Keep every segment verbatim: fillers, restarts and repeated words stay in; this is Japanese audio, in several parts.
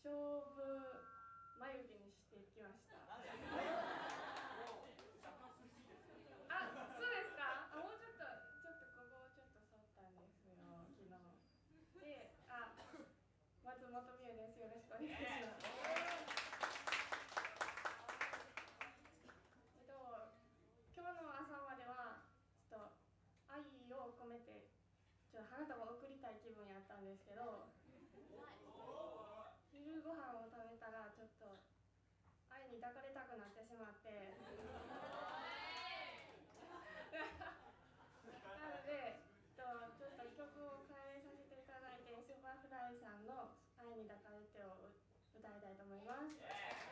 勝負眉毛にしてきました。あ、そうですか。あ、もうちょっとちょっとここをちょっと剃ったんですよ昨日。で、あ、松本美優です。よろしくお願いします。えっと今日の朝まではちょっと愛を込めてちょっと花束を贈りたい気分やったんですけど、昼ご飯を食べたらちょっと愛に抱かれたくなってしまってなのでちょっと曲を変えさせていただいて、スーパーフライさんの「愛に抱かれて」を歌いたいと思います。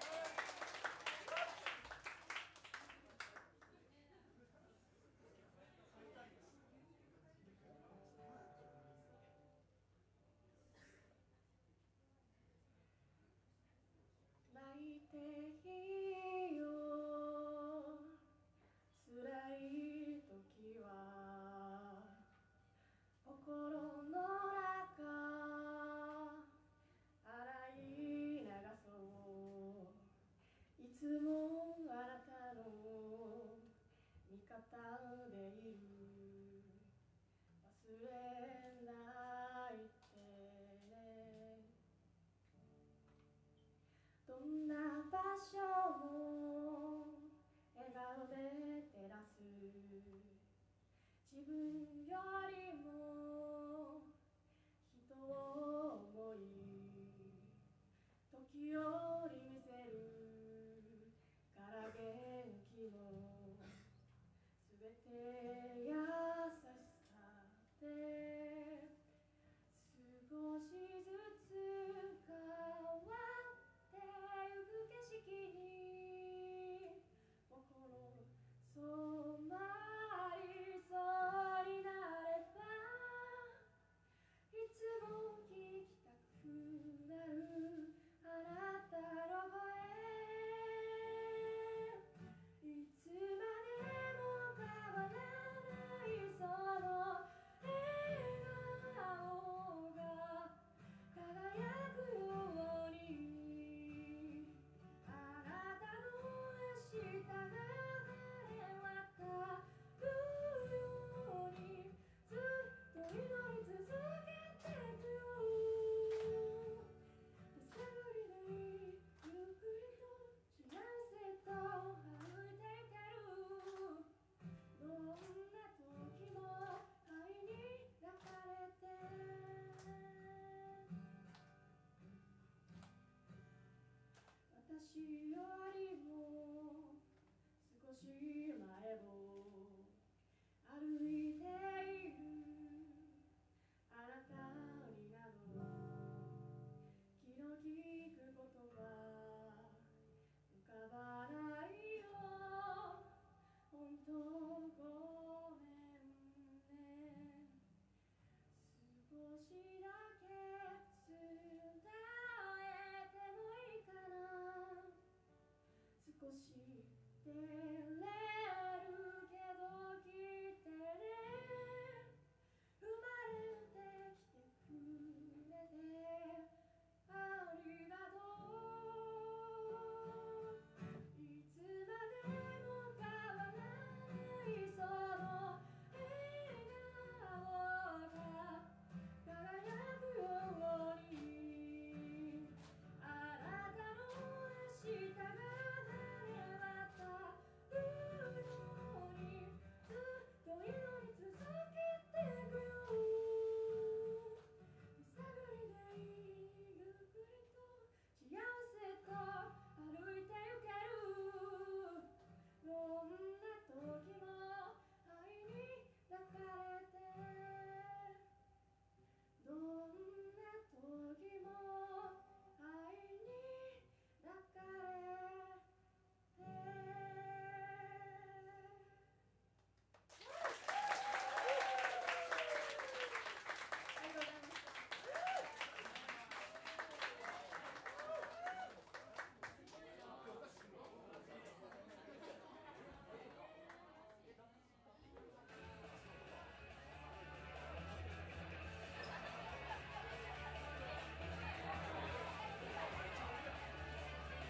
泣いていいよ、辛い時は心の中洗い流そう。いつもあなたの味方でいる。忘れないでね。どんな場所も笑顔で照らす。自分よりも人を思い時折見せるから元気もすべて優しさで少しずつ変わってゆく景色に心染まりそうになればいつも聞きたくなるあなたの声。いつまでも変わらないその笑顔が輝くように、あなたの明日が晴れ渡るようにずっと祈り続けてくよ。手探りでゆっくりと幸せと歩いていける。どんな時も愛に抱かれて。私よりも少し前を歩いているあなたになど気の利くことは浮かばないよ。本当ごめんね。少しだけ伝えてもいいかな。少し照ら